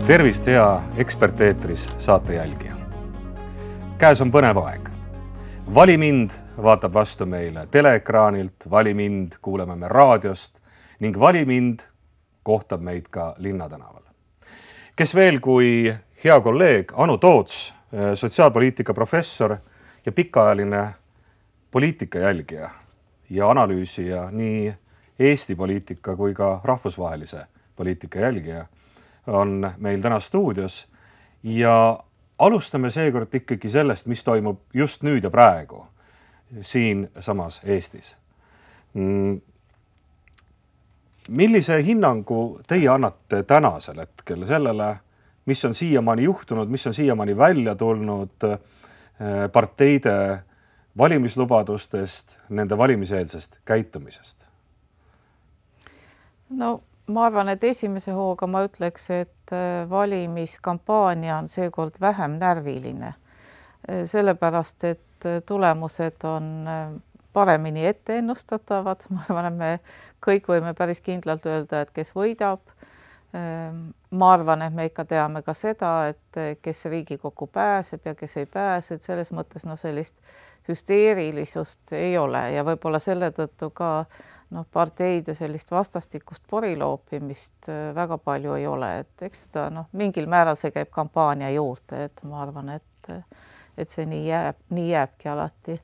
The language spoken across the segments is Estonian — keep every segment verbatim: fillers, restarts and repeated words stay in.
Tervist, hea eksperteetris saate jälgija. Käes on põnev aeg. Vali mind vaatab vastu meile teleekraanilt, Vali mind kuuleme me raadiost ning Vali mind kohtab meid ka Linnatänaval. Kes veel kui hea kolleeg Anu Toots, sotsiaalpoliitika professor ja pikaajaline poliitika jälgija ja analüüsija nii Eesti poliitika kui ka rahvusvahelise poliitika jälgija on meil täna stuudios ja alustame seekord ikkagi sellest, mis toimub just nüüd ja praegu siin samas Eestis. Millise hinnangu teie annate tänasel hetkel sellele, mis on siiamaani juhtunud, mis on siiamaani välja tulnud parteide valimislubadustest, nende valimiseelsest käitumisest? No ma arvan, et esimese hooga ma ütleks, et valimiskampaania on seekord vähem närviline. Sellepärast, et tulemused on paremini ette ennustatavad. Ma arvan, et me kõik võime päris kindlalt öelda, et kes võidab. Ma arvan, et me ikka teame ka seda, et kes Riigikokku pääseb ja kes ei pääse. Et selles mõttes no, sellist hüsteerilisust ei ole ja võib-olla selle tõttu ka no, parteide sellist vastastikust poriloopimist väga palju ei ole. Et eks seda no, mingil määral see käib kampaania juurde, et ma arvan, et, et see nii, jääb, nii jääbki alati.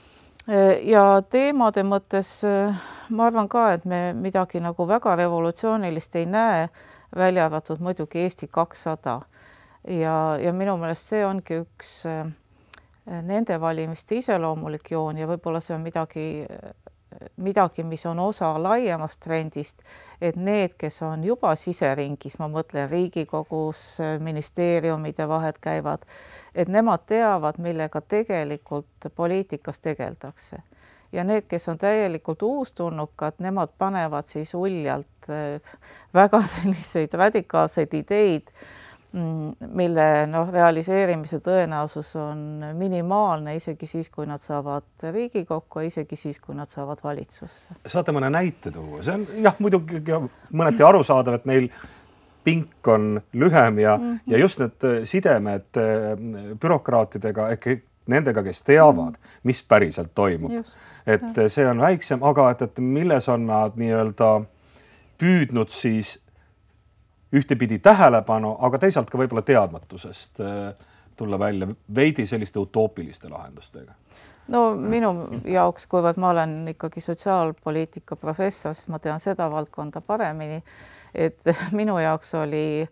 Ja teemade mõttes ma arvan ka, et me midagi nagu väga revolutsioonilist ei näe, välja arvatud muidugi Eesti kakssada. Ja, ja minu meelest see ongi üks nende valimiste iseloomulik joon ja võib-olla see on midagi midagi, mis on osa laiemast trendist, et need, kes on juba siseringis, ma mõtlen Riigikogus, ministeeriumide vahed käivad, et nemad teavad, millega tegelikult poliitikas tegeldakse. Ja need, kes on täielikult uustulnukad, nemad panevad siis uljalt väga selliseid radikaalseid ideid, mille no, realiseerimise tõenäosus on minimaalne isegi siis, kui nad saavad Riigikokku, isegi siis, kui nad saavad valitsusse. Saate mõne näite tuua? See on jah, muidugi mõneti arusaadav, et neil pink on lühem ja, mm -hmm. ja just need sidemed bürokraatidega, ehk nendega, kes teavad, mis päriselt toimub. Just. Et see on väiksem, aga et, et milles on nad nii-öelda püüdnud siis ühtepidi tähelepanu, aga teisalt ka võib-olla teadmatusest tulla välja veidi selliste utoopiliste lahendustega? No minu jaoks, kuivõrd ma olen ikkagi sotsiaalpoliitika professor, siis ma tean seda valdkonda paremini, et minu jaoks oli,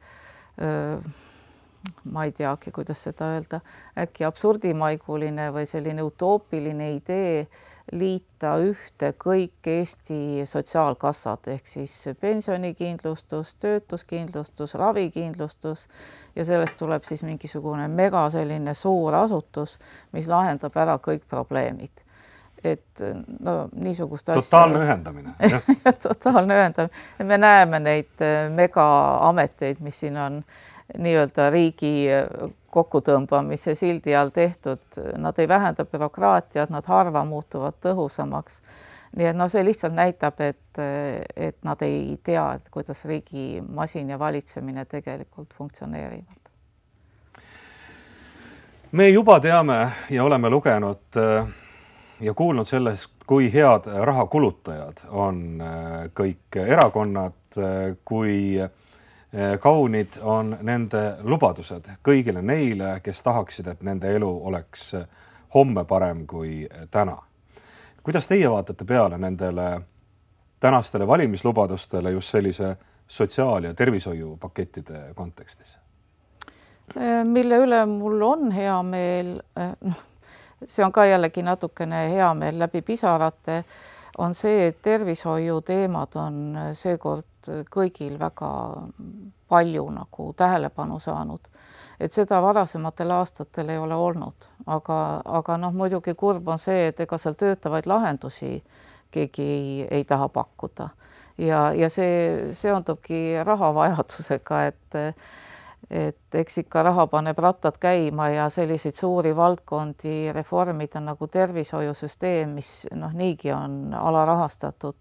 ma ei teagi, kuidas seda öelda, äkki absurdimaiguline või selline utoopiline idee liita ühte kõik Eesti sotsiaalkassad, ehk siis pensionikindlustus, töötuskindlustus, ravikindlustus ja sellest tuleb siis mingisugune mega selline suur asutus, mis lahendab ära kõik probleemid. Et no niisugust asja... Totaalne ühendamine. Totaalne ühendamine. Me näeme neid megaameteid, mis siin on nii-öelda riigi kokkutõmbamise sildi all tehtud. Nad ei vähenda bürokraatiat, nad harva muutuvad tõhusamaks. Nii et no, see lihtsalt näitab, et, et nad ei tea, et kuidas riigi masin ja valitsemine tegelikult funktsioneerivad. Me juba teame ja oleme lugenud ja kuulnud sellest, kui head rahakulutajad on kõik erakonnad, kui kaunid on nende lubadused kõigile neile, kes tahaksid, et nende elu oleks homme parem kui täna. Kuidas teie vaatate peale nendele tänastele valimislubadustele just sellise sotsiaal- ja tervishoiupakettide kontekstis? Mille üle mul on hea meel, see on ka jällegi natukene hea meel läbi pisarate, on see, et tervishoiu teemad on seekord kõigil väga palju nagu tähelepanu saanud. Et seda varasematel aastatel ei ole olnud, aga, aga noh, muidugi kurb on see, et ega seal töötavaid lahendusi keegi ei, ei taha pakkuda. Ja, ja see seondubki rahavajadusega, et et eks ikka raha paneb rattad käima ja selliseid suuri valdkondi reformida nagu tervishoiusüsteem, mis noh, niigi on alarahastatud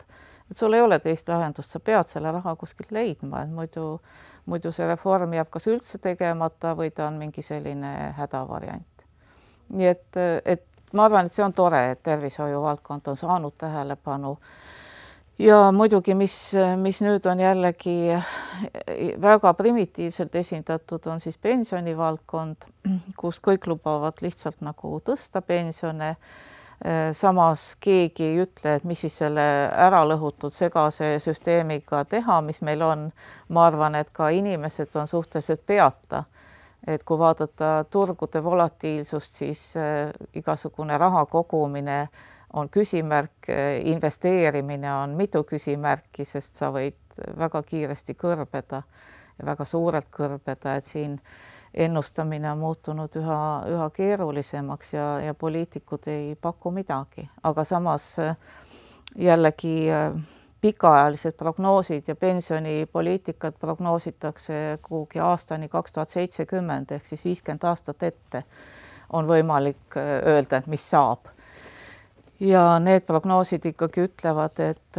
et sul ei ole teist lahendust, sa pead selle raha kuskilt leidma, et muidu, muidu see reform jääb kas üldse tegemata või ta on mingi selline hädavariant. Nii et, et ma arvan, et see on tore, et tervishoiu valdkond on saanud tähelepanu. Ja muidugi, mis, mis nüüd on jällegi väga primitiivselt esindatud, on siis pensionivaldkond, kus kõik lubavad lihtsalt nagu tõsta pensione. Samas keegi ei ütle, et mis siis selle ära lõhutud segase süsteemiga teha, mis meil on. Ma arvan, et ka inimesed on suhteliselt peata. Et kui vaadata turgude volatiilsust, siis igasugune raha kogumine on küsimärk, investeerimine on mitu küsimärki, sest sa võid väga kiiresti kõrbeda ja väga suurelt kõrbeda, et siin ennustamine on muutunud üha, üha keerulisemaks ja, ja poliitikud ei paku midagi. Aga samas jällegi pikaajalised prognoosid ja pensionipoliitikat prognoositakse kuhugi aastani kaks tuhat seitsekümmend ehk siis viiskümmend aastat ette on võimalik öelda, et mis saab. Ja need prognoosid ikkagi ütlevad, et,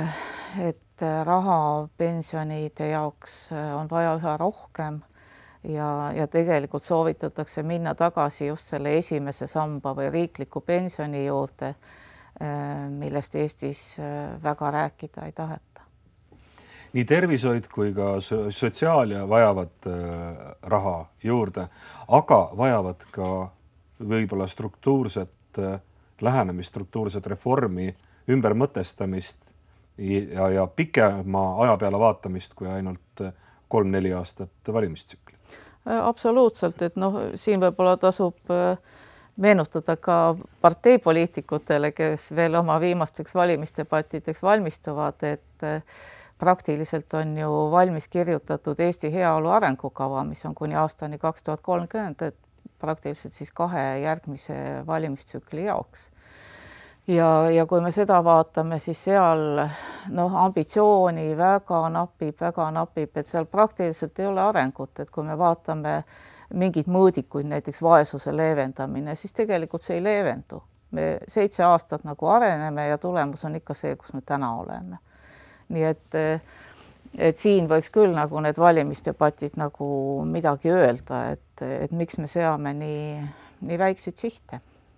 et raha pensionide jaoks on vaja üha rohkem ja, ja tegelikult soovitatakse minna tagasi just selle esimese samba või riikliku pensioni juurde, millest Eestis väga rääkida ei taheta. Nii tervishoid kui ka sotsiaalia vajavad raha juurde, aga vajavad ka võib-olla struktuurset lähenemist, struktuurset reformi, ümbermõtestamist ja, ja pikema aja peale vaatamist kui ainult kolm-neli aastat valimistsükli. Absoluutselt, et noh, siin võib-olla tasub meenutada ka parteipoliitikutele, kes veel oma viimasteks valimisdebattideks valmistuvad, et praktiliselt on ju valmis kirjutatud Eesti heaolu arengukava, mis on kuni aastani kaks tuhat kolmkümmend, et praktiliselt siis kahe järgmise valimistsükli jaoks. Ja, ja kui me seda vaatame, siis seal noh, ambitsiooni väga napib, väga napib, et seal praktiliselt ei ole arengut, et kui me vaatame mingid mõõdikuid, näiteks vaesuse leevendamine, siis tegelikult see ei leevendu. Me seitse aastat nagu areneme ja tulemus on ikka see, kus me täna oleme. Nii et, et siin võiks küll nagu need valimisdebatid nagu midagi öelda, et, et miks me seame nii, nii väikseid sihte.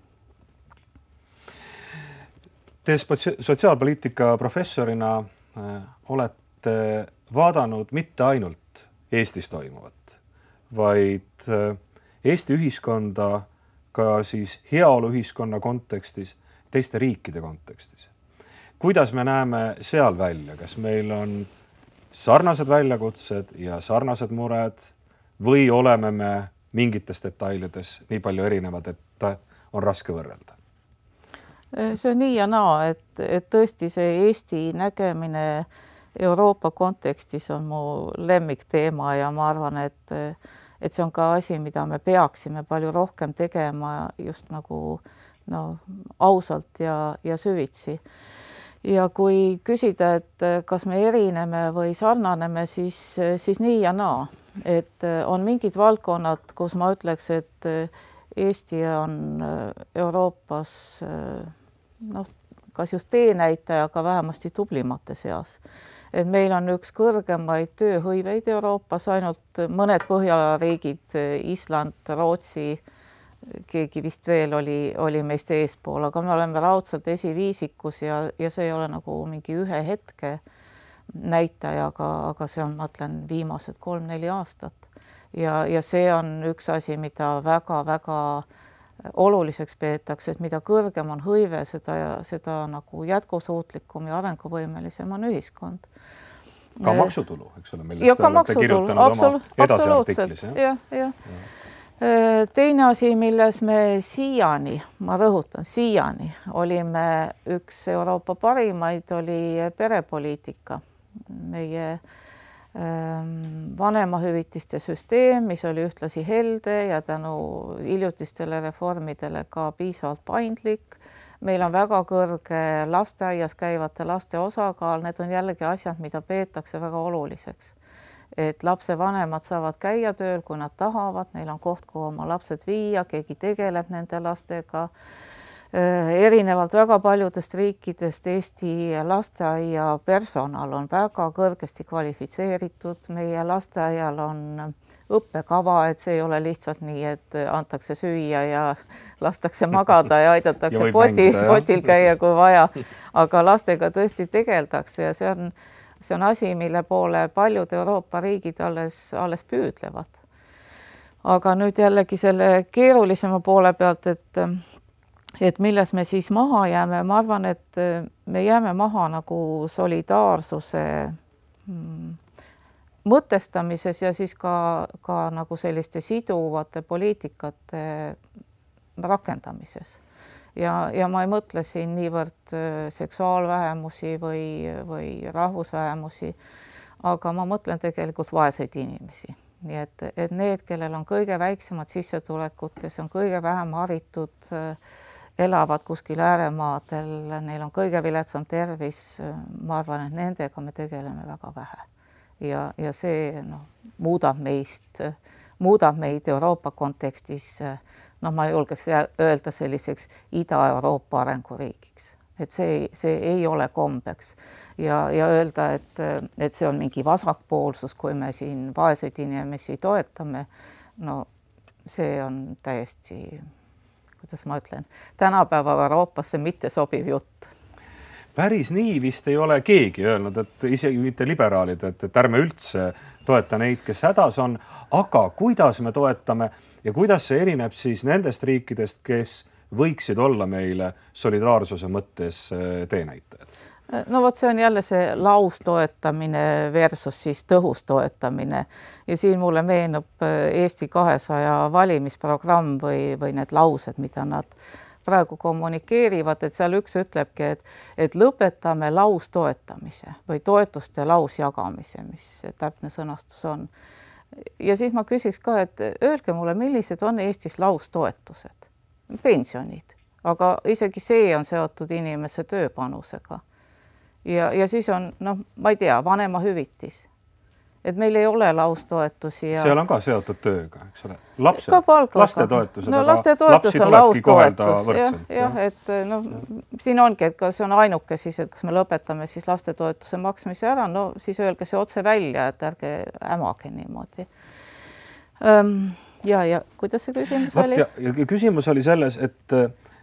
Te sotsiaalpoliitika professorina olete vaadanud mitte ainult Eestis toimuvat, vaid Eesti ühiskonda ka siis heaolu ühiskonna kontekstis, teiste riikide kontekstis. Kuidas me näeme seal välja? Kas meil on sarnased väljakutsed ja sarnased mured või oleme me mingites detailides nii palju erinevad, et on raske võrrelda? See on nii ja naa, et, et tõesti see Eesti nägemine Euroopa kontekstis on mu lemmikteema ja ma arvan, et, et see on ka asi, mida me peaksime palju rohkem tegema just nagu no, ausalt ja, ja süvitsi. Ja kui küsida, et kas me erineme või sarnaneme, siis, siis nii ja naa. Et on mingid valdkonnad, kus ma ütleks, et Eesti on Euroopas noh, kas just teenäitaja, aga vähemasti tublimate seas. Et meil on üks kõrgemaid tööhõiveid Euroopas, ainult mõned Põhjala riigid, Island, Rootsi, keegi vist veel oli, oli meist eespool, aga me oleme raudselt esiviisikus ja, ja see ei ole nagu mingi ühe hetke näitaja, aga, aga see on, ma ütlen, viimased kolm-neli aastat. Ja, ja see on üks asi, mida väga-väga oluliseks peetakse, et mida kõrgem on hõive, seda, seda nagu jätkusuutlikum ja arenguvõimelisem on ühiskond. Ka maksutulu, eks ole, millest te olete kirjutanud absolu oma edasiartiklis. Ja, ja. Teine asi, milles me siiani, ma rõhutan, siiani olime üks Euroopa parimaid, oli perepoliitika. Meie vanemahüvitiste süsteem, mis oli ühtlasi helde ja tänu hiljutistele reformidele ka piisavalt paindlik. Meil on väga kõrge lasteaias käivate laste osakaal, need on jällegi asjad, mida peetakse väga oluliseks. Et lapse vanemad saavad käia tööl, kui nad tahavad, neil on koht, kuhu oma lapsed viia, keegi tegeleb nende lastega. erinevalt väga paljudest riikidest Eesti lasteaia personal on väga kõrgesti kvalifitseeritud, meie lasteaial on õppekava, et see ei ole lihtsalt nii, et antakse süüa ja lastakse magada ja aidatakse ja poti, mängida, potil käia, kui vaja, aga lastega tõesti tegeldakse ja see on, see on asi, mille poole paljud Euroopa riigid alles, alles püüdlevad. Aga nüüd jällegi selle keerulisema poole pealt, et et milles me siis maha jääme, ma arvan, et me jääme maha nagu solidaarsuse hmm, mõtestamises ja siis ka, ka nagu selliste siduvate poliitikate rakendamises. Ja, ja ma ei mõtle siin niivõrd seksuaalvähemusi või, või rahvusvähemusi, aga ma mõtlen tegelikult vaeseid inimesi. Nii et, et need, kellel on kõige väiksemad sissetulekud, kes on kõige vähem haritud, elavad kuskil ääremaadel, neil on kõige viletsam tervis, ma arvan, et nendega me tegeleme väga vähe. Ja, ja see no, muudab meist, muudab meid Euroopa kontekstis, no ma julgeks öelda selliseks Ida-Euroopa arenguriigiks. Et see, see ei ole kombeks. Ja, ja öelda, et, et see on mingi vasakpoolsus, kui me siin vaeseid inimesi toetame, no see on täiesti... kuidas ma ütlen, tänapäeva Euroopasse mitte sobiv jutt. Päris nii vist ei ole keegi öelnud, et isegi mitte liberaalid, et, et ärme üldse toeta neid, kes hädas on, aga kuidas me toetame ja kuidas see erineb siis nendest riikidest, kes võiksid olla meile solidaarsuse mõttes teenäitajad? No vot, see on jälle see laustoetamine versus siis tõhus toetamine ja siin mulle meenub Eesti kahesaja valimisprogramm või, või need laused, mida nad praegu kommunikeerivad, et seal üks ütlebki, et, et lõpetame laustoetamise või toetuste lausjagamise, mis täpne sõnastus on. Ja siis ma küsiks ka, et öelge mulle, millised on Eestis laustoetused, pensionid, aga isegi see on seotud inimese tööpanusega. Ja, ja siis on, noh, ma ei tea, vanema hüvitis. Et meil ei ole laustoetusi. Ja... Seal on ka seotud tööga, eks ole. Lapse, laste toetused, no, laste toetus on laustoetus. Jah, jah, et no, siin ongi, et kas on ainuke siis, et kas me lõpetame siis laste toetuse maksmise ära, no siis öelge see otse välja, et ärge ämage niimoodi. Um, ja, ja kuidas see küsimus Vat, oli? Ja, ja küsimus oli selles, et,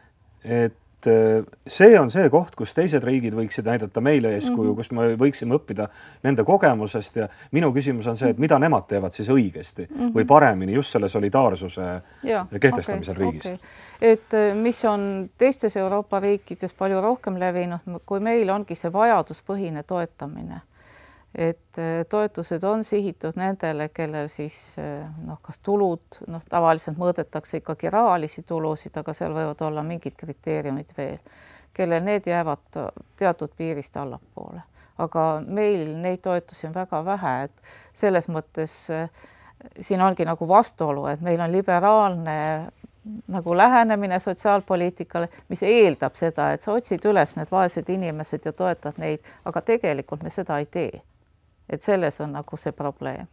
et see on see koht, kus teised riigid võiksid näidata meile eeskuju, mm-hmm. kus me võiksime õppida nende kogemusest ja minu küsimus on see, et mida nemad teevad siis õigesti mm-hmm. või paremini just selle solidaarsuse ja, kehtestamisel okay, riigis. Okay. Et mis on teistes Euroopa riikides palju rohkem levinud, kui meil ongi see vajaduspõhine toetamine. Et toetused on sihitud nendele, kellel siis noh, kas tulud, noh, tavaliselt mõõdetakse ikkagi rahalisi tulusid, aga seal võivad olla mingid kriteeriumid veel, kellel need jäävad teatud piirist allapoole. Aga meil neid toetusi on väga vähe, et selles mõttes siin ongi nagu vastuolu, et meil on liberaalne nagu lähenemine sotsiaalpoliitikale, mis eeldab seda, et sa otsid üles need vaesed inimesed ja toetad neid, aga tegelikult me seda ei tee. Et selles on nagu see probleem.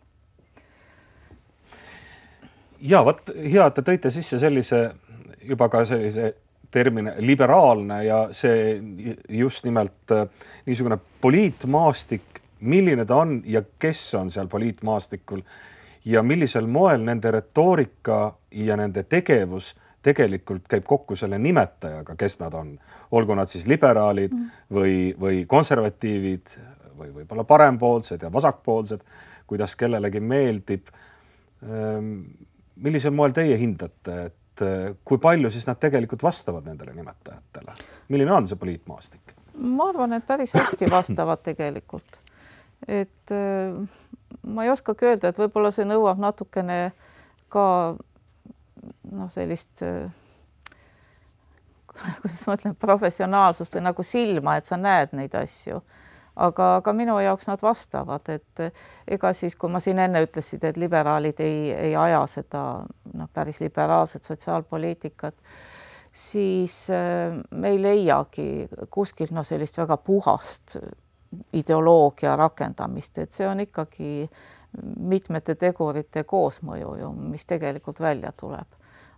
Ja, võt, hea, et te tõite sisse sellise, juba ka sellise termine liberaalne ja see just nimelt niisugune poliitmaastik, milline ta on ja kes on seal poliitmaastikul ja millisel moel nende retoorika ja nende tegevus tegelikult käib kokku selle nimetajaga, kes nad on. Olgu nad siis liberaalid mm. või, või konservatiivid, või võib-olla parempoolsed ja vasakpoolsed, kuidas kellelegi meeldib. Millisel moel teie hindate, et kui palju siis nad tegelikult vastavad nendele nimetajatele? Milline on see poliitmaastik? Ma arvan, et päris hästi vastavad tegelikult. Et ma ei oskagi öelda, et võib-olla see nõuab natukene ka no sellist kuidas ma ütlen, professionaalsust või nagu silma, et sa näed neid asju. Aga, aga minu jaoks nad vastavad, et ega siis, kui ma siin enne ütlesid, et liberaalid ei, ei aja seda no, päris liberaalset sotsiaalpoliitikat, siis me ei leiagi kuskilt no, sellist väga puhast ideoloogia rakendamist, et see on ikkagi mitmete tegurite koosmõju, ju, mis tegelikult välja tuleb.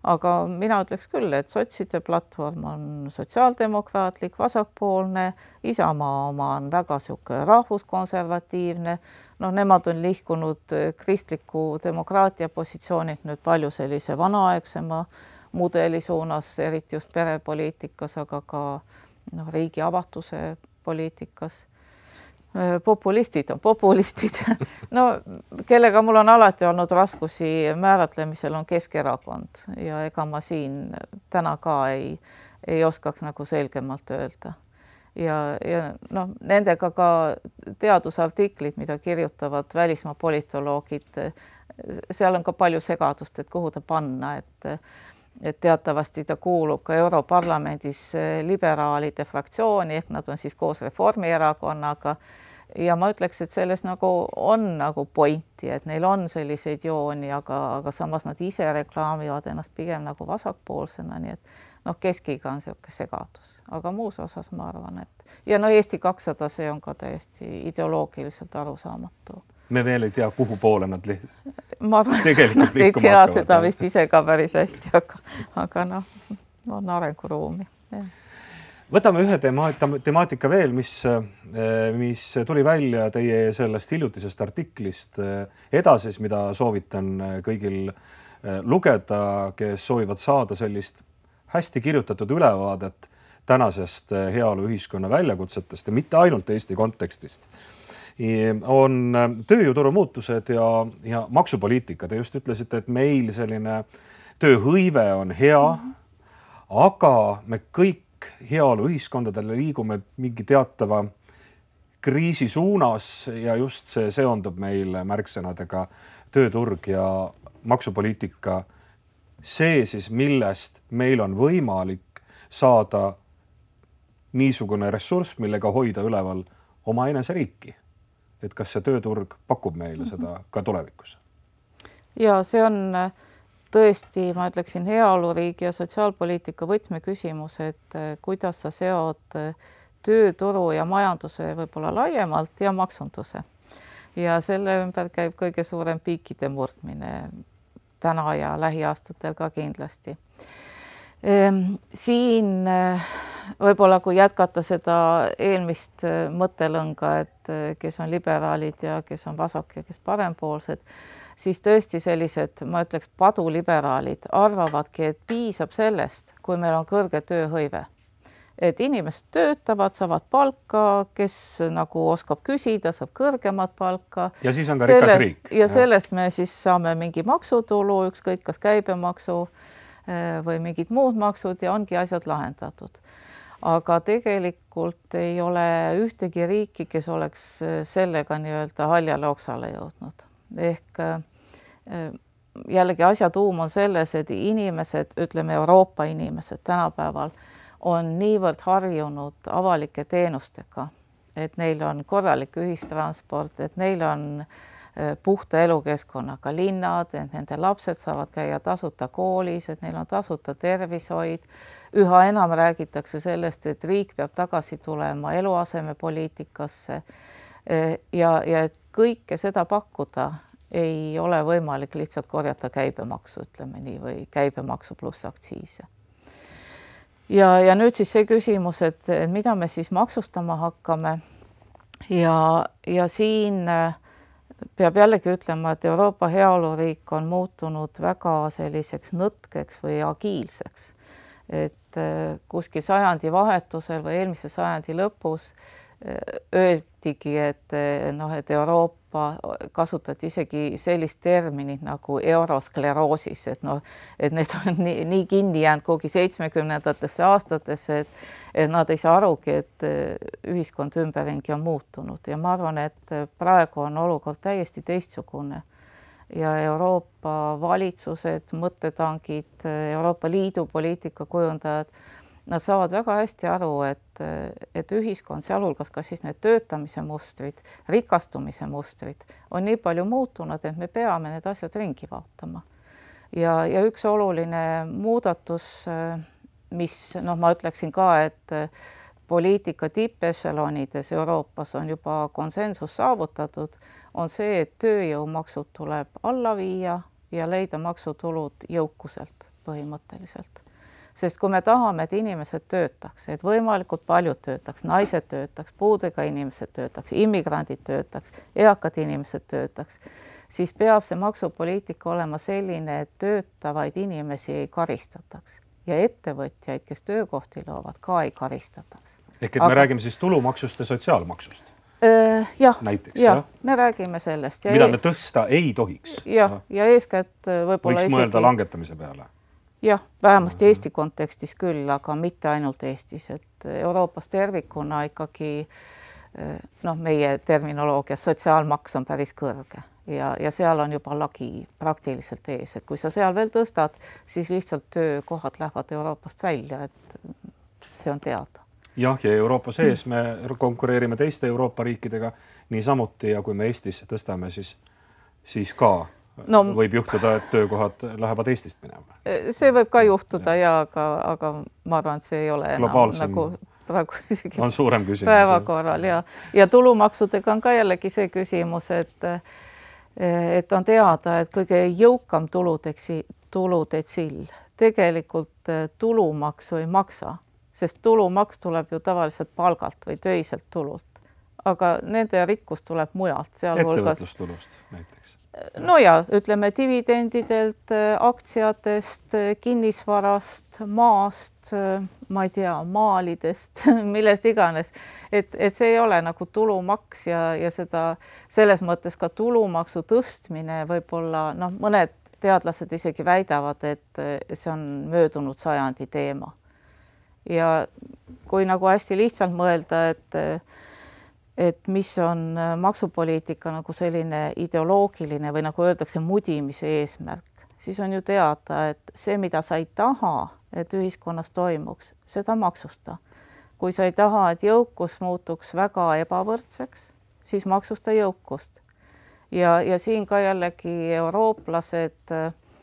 aga mina ütleks küll, et sotside platvorm on sotsiaaldemokraatlik, vasakpoolne, Isamaa oma on väga sihuke rahvuskonservatiivne, noh, nemad on lihkunud kristliku demokraatia positsioonilt nüüd palju sellise vanaaegsema mudeli suunas, eriti just perepoliitikas, aga ka noh, riigi avatuse poliitikas. Populistid on populistid. No, kellega mul on alati olnud raskusi määratlemisel on Keskerakond ja ega ma siin täna ka ei, ei oskaks nagu selgemalt öelda. Ja, ja noh, nendega ka teadusartiklid, mida kirjutavad välismaa politoloogid, seal on ka palju segadust, et kuhu ta panna, et et teatavasti ta kuulub ka Europarlamendis liberaalide fraktsiooni, ehk nad on siis koos Reformierakonnaga ja ma ütleks, et selles nagu on nagu pointi, et neil on selliseid jooni, aga, aga samas nad ise reklaamivad ennast pigem nagu vasakpoolsena, nii et noh, keskiga on selline segadus, aga muus osas ma arvan, et ja no Eesti kakssada, see on ka täiesti ideoloogiliselt arusaamatu. Me veel ei tea, kuhu poole nad lihtsalt ma arvan, nad ei tea seda vist ise ka päris hästi, aga, aga noh, on arenguruumi. Ja. Võtame ühe tema, temaatika veel, mis, mis tuli välja teie sellest hiljutisest artiklist edasis, mida soovitan kõigil lugeda, kes soovivad saada sellist hästi kirjutatud ülevaadet tänasest heaoluühiskonna väljakutsetest ja mitte ainult Eesti kontekstist. On tööjõuturu muutused ja, ja maksupoliitika. Te just ütlesite, et meil selline tööhõive on hea, aga me kõik heaoluühiskondadele liigume mingi teatava kriisi suunas ja just see seondub meil märksõnadega tööturg ja maksupoliitika. See siis, millest meil on võimalik saada niisugune ressurss, millega hoida üleval oma enese riiki. Et kas see tööturg pakub meile seda ka tulevikus? Ja see on tõesti, ma ütleksin, heaoluriigi ja sotsiaalpoliitika võtmeküsimus, et kuidas sa seod tööturu ja majanduse võib-olla laiemalt ja maksunduse. Ja selle ümber käib kõige suurem piikide murdmine täna ja lähiaastatel ka kindlasti. Siin võib-olla kui jätkata seda eelmist mõttelõnga, et kes on liberaalid ja kes on vasak ja kes parempoolsed, siis tõesti sellised, ma ütleks, paduliberaalid arvavadki, et piisab sellest, kui meil on kõrge tööhõive. Et inimesed töötavad, saavad palka, kes nagu oskab küsida, saab kõrgemat palka. Ja siis on ka rikas riik. Ja sellest me siis saame mingi maksutulu, ükskõik kas käibemaksu või mingid muud maksud ja ongi asjad lahendatud. Aga tegelikult ei ole ühtegi riiki, kes oleks sellega nii-öelda haljale oksale jõudnud. Ehk jällegi asja tuum on selles, et inimesed, ütleme Euroopa inimesed tänapäeval on niivõrd harjunud avalike teenustega, et neil on korralik ühistransport, et neil on puhta elukeskkonnaga linnad, et nende lapsed saavad käia tasuta koolis, et neil on tasuta tervishoid. Üha enam räägitakse sellest, et riik peab tagasi tulema eluasemepoliitikasse ja, ja et kõike seda pakkuda ei ole võimalik lihtsalt korjata käibemaksu, ütleme nii, või käibemaksu pluss aktsiise. Ja, ja nüüd siis see küsimus, et, et mida me siis maksustama hakkame ja, ja siin peab jällegi ütlema, et Euroopa heaoluriik on muutunud väga selliseks nõtkeks või agiilseks. Et kuskil sajandi vahetusel või eelmise sajandi lõpus öeldigi, et, noh, et Euroopa kasutati isegi sellist terminit nagu euroskleroosis, et, noh, et need on nii, nii kinni jäänud kuhugi seitsmekümnendatesse aastatesse, et, et nad ei saa arugi, et ühiskond ümberringi on muutunud. Ja ma arvan, et praegu on olukord täiesti teistsugune. Ja Euroopa valitsused, mõttetangid, Euroopa Liidu poliitikakujundajad, nad saavad väga hästi aru, et, et ühiskond, sealhulgas ka siis need töötamise mustrid, rikastumise mustrid on nii palju muutunud, et me peame need asjad ringi vaatama. Ja, ja üks oluline muudatus, mis noh, ma ütleksin ka, et poliitika tippešelonides Euroopas on juba konsensus saavutatud, on see, et tööjõumaksud tuleb alla viia ja leida maksutulud jõukuselt. põhimõtteliselt. Sest kui me tahame, et inimesed töötaks, et võimalikult paljud töötaks, naised töötaks, puudega inimesed töötaks, immigrandid töötaks, eakad inimesed töötaks, siis peab see maksupoliitika olema selline, et töötavaid inimesi ei karistataks ja ettevõtjaid, kes töökohti loovad, ka ei karistataks. Ehk et me Aga... räägime siis tulumaksust ja sotsiaalmaksust? Äh, jah, näiteks, jah, jah, me räägime sellest. Ja mida e... me tõsta ei tohiks. Jah, ja eeskätt võib-olla võiks mõelda isegi... langetamise peale. Jah, vähemasti Eesti kontekstis küll, aga mitte ainult Eestis, et Euroopas tervikuna ikkagi noh, meie terminoloogias sotsiaalmaks on päris kõrge ja, ja seal on juba lagi praktiliselt ees, et kui sa seal veel tõstad, siis lihtsalt töökohad lähevad Euroopast välja, et see on teada. Jah, ja Euroopa sees me konkureerime teiste Euroopa riikidega niisamuti ja kui me Eestis tõstame, siis, siis ka no, võib juhtuda, et töökohad lähevad Eestist minema. See võib ka juhtuda ja, ja aga, aga ma arvan, et see ei ole enam globaalsem, nagu praegu isegi on suurem küsimus. Päevakorral ja, ja tulumaksudega on ka jällegi see küsimus, et, et on teada, et kõige jõukam tuludeksi, tuludetsill tegelikult tulumaksu ei maksa, sest tulumaks tuleb ju tavaliselt palgalt või töiselt tulult. Aga nende rikkus tuleb mujalt. Ettevõtlustulust näiteks. No ja ütleme dividendidelt, aktsiatest, kinnisvarast, maast, ma ei tea, maalidest, millest iganes. Et, et see ei ole nagu tulumaks ja, ja seda selles mõttes ka tulumaksu tõstmine võib-olla, noh, mõned teadlased isegi väidavad, et see on möödunud sajandi teema. Ja kui nagu hästi lihtsalt mõelda, et et mis on maksupoliitika nagu selline ideoloogiline või nagu öeldakse mudimise eesmärk, siis on ju teada, et see, mida sa ei taha, et ühiskonnas toimuks, seda maksusta. Kui sa ei taha, et jõukus muutuks väga ebavõrdseks, siis maksusta jõukust. Ja, ja siin ka jällegi eurooplased,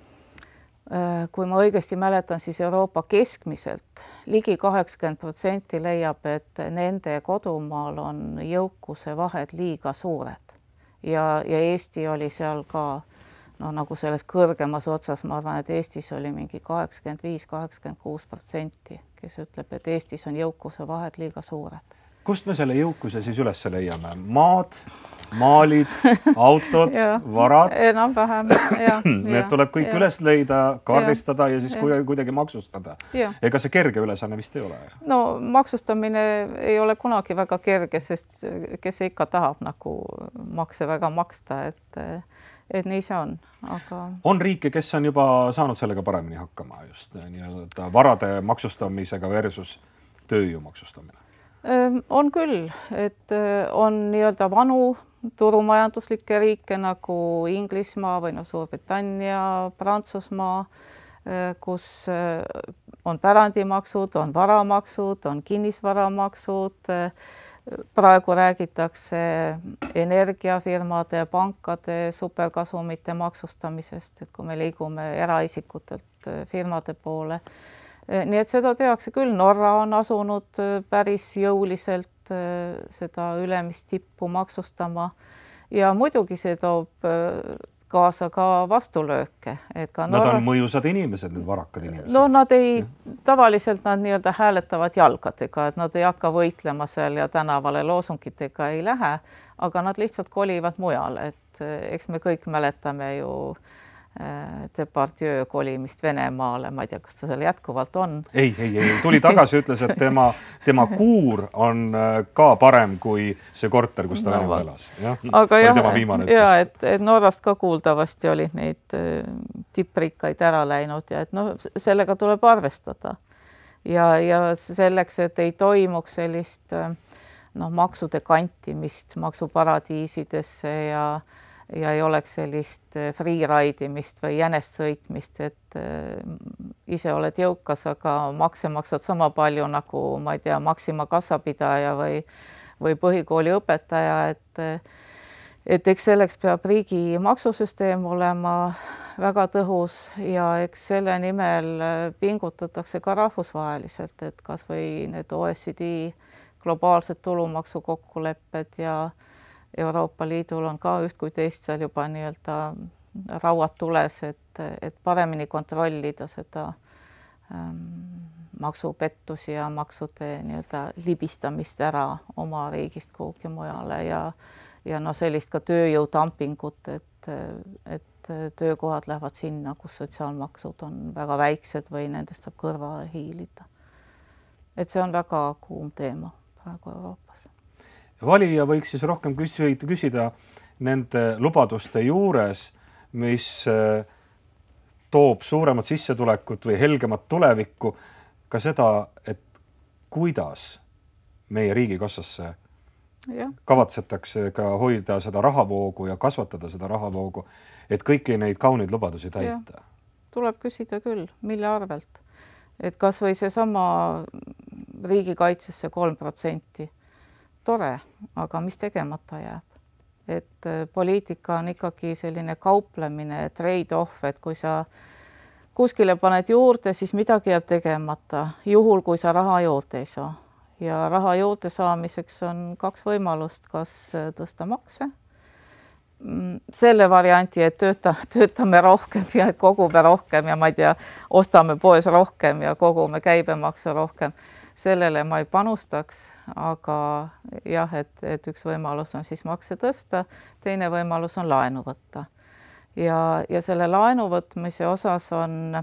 kui ma õigesti mäletan, siis Euroopa keskmiselt ligi kaheksakümmend protsenti leiab, et nende kodumaal on jõukuse vahed liiga suured. Ja, ja Eesti oli seal ka no, nagu selles kõrgemas otsas, ma arvan, et Eestis oli mingi kaheksakümmend viis kaheksakümmend kuus protsenti, kes ütleb, et Eestis on jõukuse vahed liiga suured. Kust me selle jõukuse siis üles leiame? Maad, maalid, autod, varad? Enam-vähem, jah. Need tuleb kõik ja. üles leida, kaardistada ja, ja siis ja. kuidagi maksustada. Ja. Ega see kerge ülesanne vist ei ole? No maksustamine ei ole kunagi väga kerge, sest kes ikka tahab nagu makse väga maksta, et, et nii see on. Aga... On riike, kes on juba saanud sellega paremini hakkama just nii-öelda varade maksustamisega versus tööjõu maksustamine? On küll, et on nii-öelda vanu turumajanduslikke riike nagu Inglismaa või no Suurbritannia, Prantsusmaa, kus on pärandimaksud, on varamaksud, on kinnisvaramaksud. Praegu räägitakse energiafirmade, pankade, superkasumite maksustamisest, et kui me liigume eraisikutelt firmade poole. Nii et seda tehakse küll. Norra on asunud päris jõuliselt seda ülemist tippu maksustama ja muidugi see toob kaasa ka vastulööke. Et ka nad Norra... on mõjusad inimesed, need varakad inimesed. No nad ei, tavaliselt nad nii-öelda hääletavad jalgadega, et nad ei hakka võitlema seal ja tänavale loosungitega ei lähe, aga nad lihtsalt kolivad mujale, et eks me kõik mäletame ju Depardieu kolimist Venemaale, ma ei tea, kas ta seal jätkuvalt on. Ei, ei, ei, tuli tagasi, ütles, et tema, tema kuur on ka parem kui see korter, kus ta no, Venemaal elas. Ja? Aga jah, ja, et, et Norrast ka kuuldavasti olid neid tipprikkaid ära läinud ja et no, sellega tuleb arvestada. Ja, ja selleks, et ei toimuks sellist no, maksude kantimist maksuparadiisidesse ja ja ei oleks sellist freeraidimist või jänest sõitmist, et ise oled jõukas, aga makse maksad sama palju nagu, ma ei tea, Maxima kassapidaja või, või põhikooli õpetaja, et, et eks selleks peab riigi maksusüsteem olema väga tõhus ja eks selle nimel pingutatakse ka rahvusvaheliselt, et kas või need O E C D globaalsed tulumaksu kokkulepped ja Euroopa Liidul on ka üht kui teist seal juba nii-öelda rauad tules, et, et paremini kontrollida seda ähm, maksupettusi ja maksude nii-öelda libistamist ära oma riigist kuhugi mujale ja, ja no sellist ka tööjõudampingut, et, et töökohad lähevad sinna, kus sotsiaalmaksud on väga väiksed või nendest saab kõrvale hiilida. Et see on väga kuum teema praegu Euroopas. Valija võiks siis rohkem küsida, küsida nende lubaduste juures, mis toob suuremat sissetulekut või helgemat tulevikku, ka seda, et kuidas meie riigikassasse ja. kavatsetakse ka hoida seda rahavoogu ja kasvatada seda rahavoogu, et kõiki neid kauneid lubadusi täita. Tuleb küsida küll, mille arvelt. Et kas või see sama riigikaitsesse kolm protsenti. Tore, aga mis tegemata jääb? Et poliitika on ikkagi selline kauplemine, trade-off, et kui sa kuskile paned juurde, siis midagi jääb tegemata, juhul kui sa raha juurde ei saa. Ja raha juurde saamiseks on kaks võimalust, kas tõsta makse, selle varianti, et tööta, töötame rohkem ja et kogume rohkem ja ma ei tea, ostame poes rohkem ja kogume käibemaksu rohkem. Sellele ma ei panustaks, aga jah, et, et üks võimalus on siis makse tõsta, teine võimalus on laenu võtta. Ja, ja selle laenu võtmise osas on,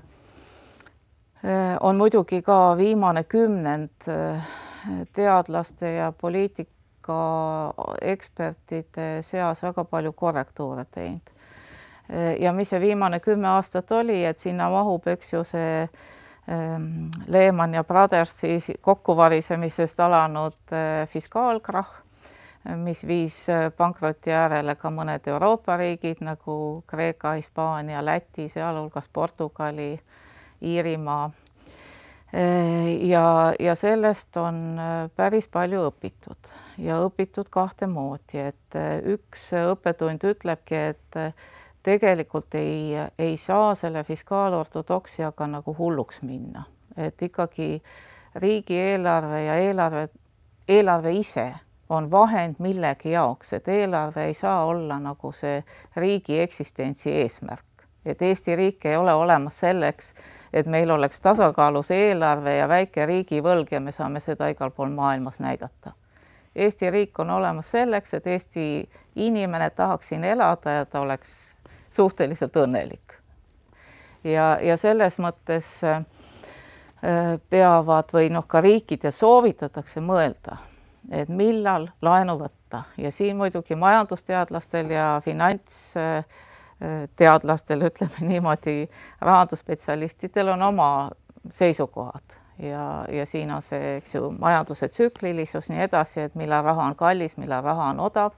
on muidugi ka viimane kümnend teadlaste ja poliitik ka ekspertide seas väga palju korrektuure teinud. Ja mis see viimane kümme aastat oli, et sinna mahub, eks ju, see Lehman ja Brothersi kokkuvarisemisest alanud fiskaalkrahh, mis viis pankroti äärele ka mõned Euroopa riigid nagu Kreeka, Hispaania, Läti, sealhulgas Portugali, Iirimaa. Ja, ja sellest on päris palju õpitud ja õpitud kahte moodi, et üks õppetund ütlebki, et tegelikult ei, ei saa selle fiskaalortodoksiaga nagu hulluks minna, et ikkagi riigieelarve ja eelarve, eelarve ise on vahend millegi jaoks, et eelarve ei saa olla nagu see riigi eksistentsi eesmärk, et Eesti riik ei ole olemas selleks, et meil oleks tasakaalus eelarve ja väike riigivõlg ja me saame seda igal pool maailmas näidata. Eesti riik on olemas selleks, et Eesti inimene tahaks siin elada ja ta oleks suhteliselt õnnelik. Ja, ja selles mõttes peavad või noh, ka riikide soovitatakse mõelda, et millal laenu võtta. Ja siin muidugi majandusteadlastel ja finants teadlastel, ütleme niimoodi, rahandusspetsialistidel on oma seisukohad ja, ja siin on see, eks ju, majanduse tsüklilisus nii edasi, et millal raha on kallis, millal raha on odav.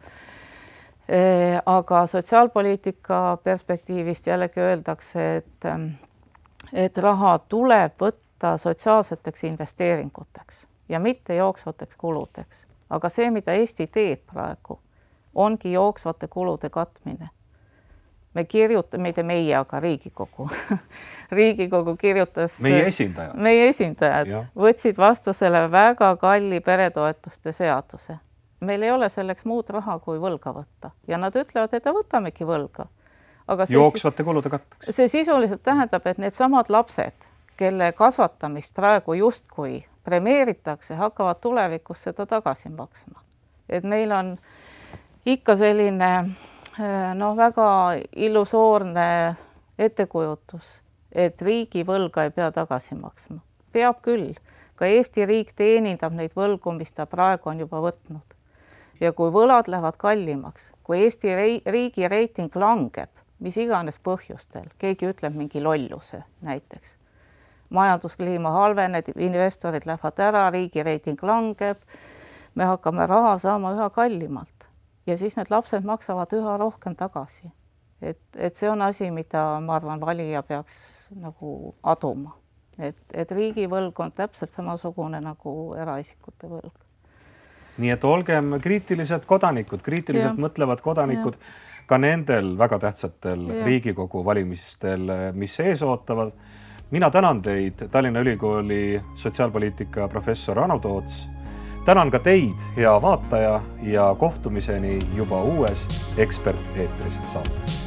E, aga sotsiaalpoliitika perspektiivist jällegi öeldakse, et, et raha tuleb võtta sotsiaalseteks investeeringuteks ja mitte jooksvateks kuludeks. Aga see, mida Eesti teeb praegu, ongi jooksvate kulude katmine. Me kirjutame, mitte meie, aga Riigikogu. Riigikogu kirjutas... Meie esindajad. Meie esindajad ja. Võtsid vastusele väga kalli peretoetuste seaduse. Meil ei ole selleks muud raha kui võlga võtta. Ja nad ütlevad, et võtamegi võlga. Aga see, jooksvate kulude kattaks. See sisuliselt tähendab, et need samad lapsed, kelle kasvatamist praegu justkui premeeritakse, hakkavad tulevikus seda tagasi maksma. Et meil on ikka selline... no väga illusoorne ettekujutus, et riigi võlga ei pea tagasi maksma. Peab küll. Ka Eesti riik teenindab neid võlgu, mis ta praegu on juba võtnud. Ja kui võlad lähevad kallimaks, kui Eesti riigi reiting langeb, mis iganes põhjustel, keegi ütleb mingi lolluse näiteks. Majanduskliima halveneb, investorid lähevad ära, riigi reiting langeb, me hakkame raha saama üha kallimalt. Ja siis need lapsed maksavad üha rohkem tagasi. Et, et see on asi, mida ma arvan, valija peaks nagu aduma. Et, et riigi võlg on täpselt samasugune nagu eraisikute võlg. Nii et olgem kriitilised kodanikud, kriitiliselt ja. Mõtlevad kodanikud ja. Ka nendel väga tähtsatel ja. Riigikogu valimistel, mis ees ootavad. Mina tänan teid, Tallinna Ülikooli sotsiaalpoliitika professor Anu Toots. Tänan ka teid, hea vaataja, ja kohtumiseni juba uues Ekspert eetris saates.